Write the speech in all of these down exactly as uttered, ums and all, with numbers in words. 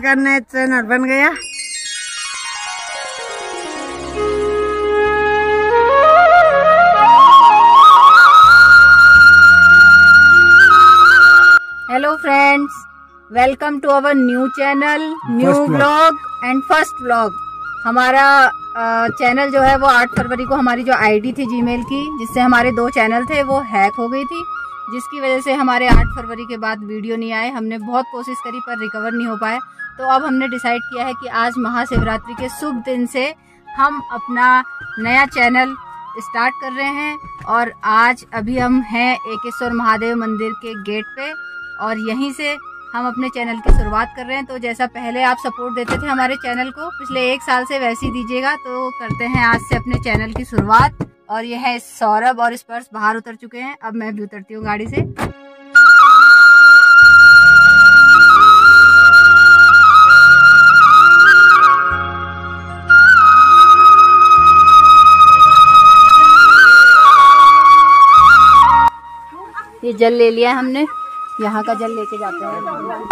का नया चैनल बन गया। Hello friends, welcome to our new channel, new blog and first blog. हमारा चैनल जो है वो आठ फरवरी को हमारी जो आईडी थी जीमेल की, जिससे हमारे दो चैनल थे, वो हैक हो गई थी, जिसकी वजह से हमारे आठ फरवरी के बाद वीडियो नहीं आए। हमने बहुत कोशिश करी पर रिकवर नहीं हो पाए। तो अब हमने डिसाइड किया है कि आज महाशिवरात्रि के शुभ दिन से हम अपना नया चैनल स्टार्ट कर रहे हैं। और आज अभी हम हैं एकेश्वर महादेव मंदिर के गेट पे और यहीं से हम अपने चैनल की शुरुआत कर रहे हैं। तो जैसा पहले आप सपोर्ट देते थे हमारे चैनल को पिछले एक साल से, वैसे ही दीजिएगा। तो करते हैं आज से अपने चैनल की शुरुआत। और यह है सौरभ और स्पर्श बाहर उतर चुके हैं, अब मैं भी उतरती हूँ गाड़ी से। ये जल ले लिया हमने, यहाँ का जल लेके जाते हैं।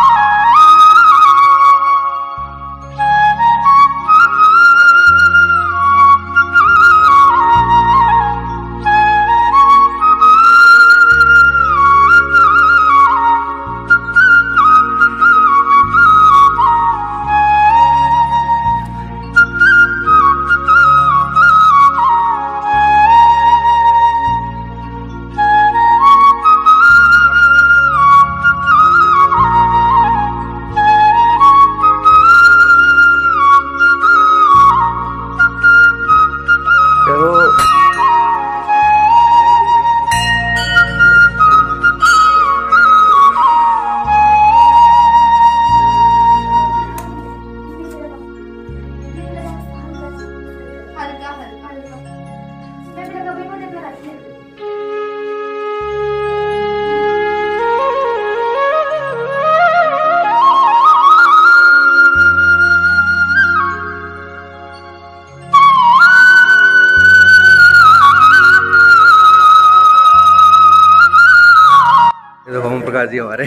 ओम प्रकाश जी हमारे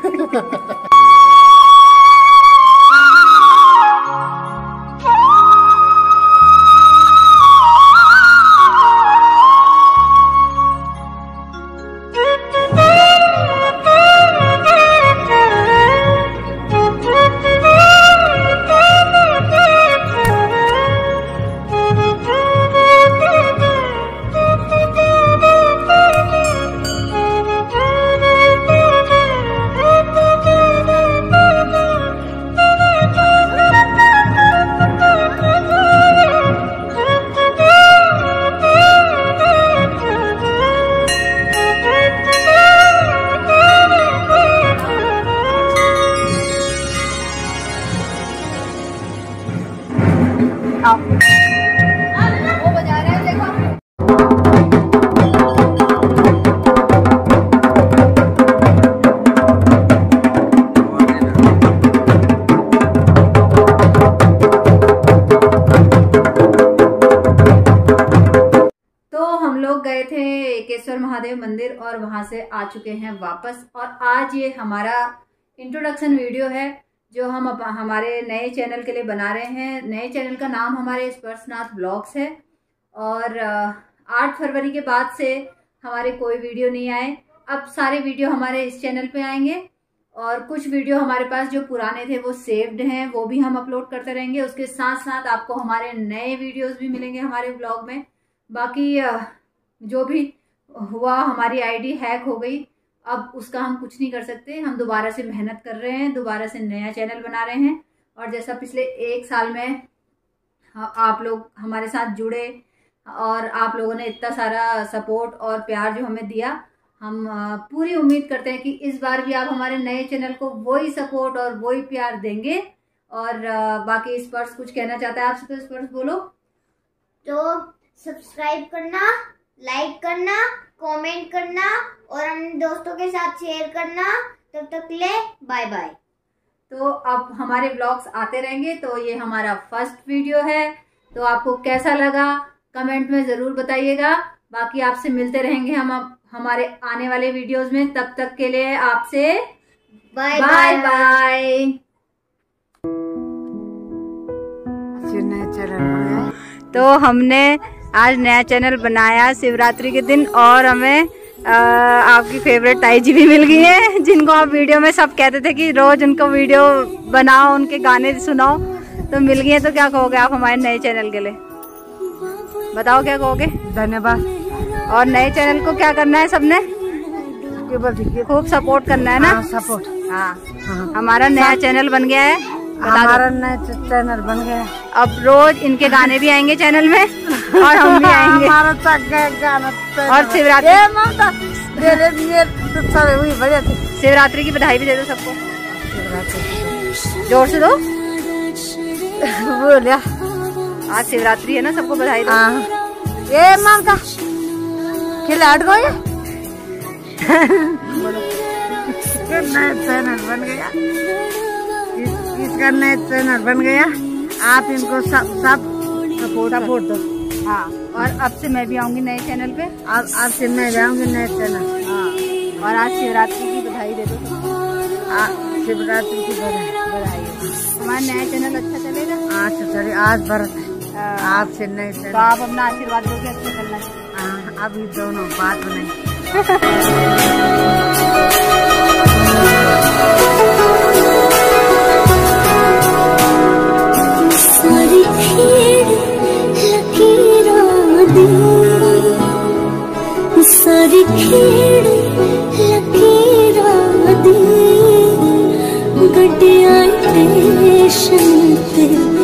वो बजा रहे हैं, देखो। तो हम लोग गए थे एकेश्वर महादेव मंदिर और वहां से आ चुके हैं वापस। और आज ये हमारा इंट्रोडक्शन वीडियो है जो हम अब हमारे नए चैनल के लिए बना रहे हैं। नए चैनल का नाम हमारे स्पर्शनाथ ब्लॉग्स है। और आठ फरवरी के बाद से हमारे कोई वीडियो नहीं आए। अब सारे वीडियो हमारे इस चैनल पे आएंगे और कुछ वीडियो हमारे पास जो पुराने थे वो सेव्ड हैं, वो भी हम अपलोड करते रहेंगे। उसके साथ साथ आपको हमारे नए वीडियोस भी मिलेंगे हमारे ब्लॉग में। बाकी जो भी हुआ, हमारी आईडी हैक हो गई, अब उसका हम कुछ नहीं कर सकते। हम दोबारा से मेहनत कर रहे हैं, दोबारा से नया चैनल बना रहे हैं। और जैसा पिछले एक साल में आप लोग हमारे साथ जुड़े और आप लोगों ने इतना सारा सपोर्ट और प्यार जो हमें दिया, हम पूरी उम्मीद करते हैं कि इस बार भी आप हमारे नए चैनल को वही सपोर्ट और वही प्यार देंगे। और बाकी स्पर्श कुछ कहना चाहता है आपसे, तो स्पर्श बोलो। तो सब्सक्राइब करना, लाइक करना, कमेंट करना और अपने दोस्तों के साथ शेयर करना। तब तक ले बाय बाय। तो अब हमारे ब्लॉग्स आते रहेंगे। तो ये हमारा फर्स्ट वीडियो है, तो आपको कैसा लगा कमेंट में ज़रूर बताइएगा। बाकी आपसे मिलते रहेंगे हम अब हमारे आने वाले वीडियोस में। तब तक के लिए आपसे बाय बाय बाय। नया चैनल बनाया। तो हमने आज नया चैनल बनाया शिवरात्रि के दिन, और हमें आ, आपकी फेवरेट ताई जी भी मिल गई है, जिनको आप वीडियो में सब कहते थे कि रोज उनको वीडियो बनाओ, उनके गाने सुनाओ, तो मिल गई है। तो क्या कहोगे आप हमारे नए चैनल के लिए? बताओ क्या कहोगे? धन्यवाद। और नए चैनल को क्या करना है सबने? खूब सपोर्ट करना है ना? सपोर्ट। हाँ, हमारा नया चैनल बन गया है, हमारा नया चैनल बन गया। अब रोज इनके गाने भी आएंगे चैनल में और हम भी आएंगे। हमारा गाना और शिवरात्रि शिवरात्रि की बधाई भी दे दो सबको, जोर से दो। बोलिया आज शिवरात्रि है ना, सबको बधाई दो। ये ममता खिलाड़ गो ये नया चैनल बन गया, इसका नया चैनल बन गया। आप इनको सब सब सपोर्ट सपोर्ट दो। हाँ, और अब से मैं भी आऊंगी नए चैनल पे। अब अब से मैं जाऊंगी नए चैनल। हाँ, और आज शिवरात्रि की बधाई दे दो। शिवरात्रि की बधाई बधाई। हमारा नया चैनल अच्छा चलेगा। आज चले आज भरत है आपसे नए चैनल। तो आप अपना आशीर्वाद दो के अच्छा चलना चाहिए। हाँ, अभी दोनों बात बनाई। सारी खेड़ लकीरां दी, सारी खेड़ लकीरां दी, गड्डियां स्टेशन ते